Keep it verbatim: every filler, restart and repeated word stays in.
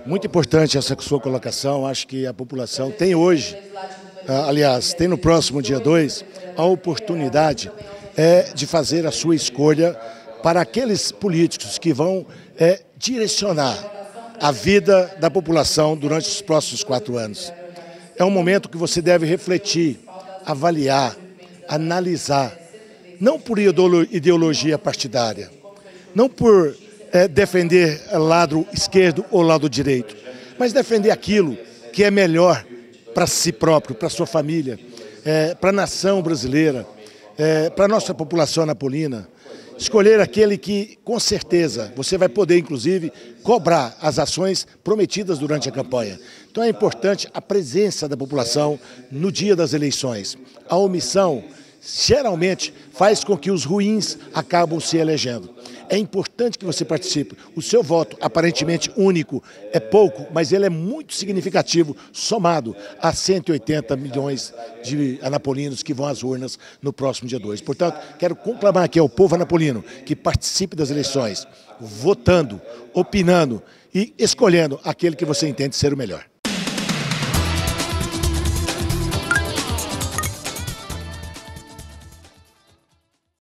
Muito importante essa sua colocação. Acho que a população tem hoje, aliás, tem no próximo dia dois, a oportunidade é, de fazer a sua escolha para aqueles políticos que vão é, direcionar a vida da população durante os próximos quatro anos. É um momento que você deve refletir, avaliar, analisar, não por ideologia partidária, não por é, defender lado esquerdo ou lado direito, mas defender aquilo que é melhor para si próprio, para sua família, é, para a nação brasileira, é, para a nossa população anapolina. Escolher aquele que, com certeza, você vai poder, inclusive, cobrar as ações prometidas durante a campanha. Então é importante a presença da população no dia das eleições. A omissão, geralmente, faz com que os ruins acabam se elegendo. É importante que você participe. O seu voto, aparentemente único, é pouco, mas ele é muito significativo, somado a cento e oitenta milhões de anapolinos que vão às urnas no próximo dia dois. Portanto, quero conclamar aqui ao povo anapolino que participe das eleições, votando, opinando e escolhendo aquele que você entende ser o melhor.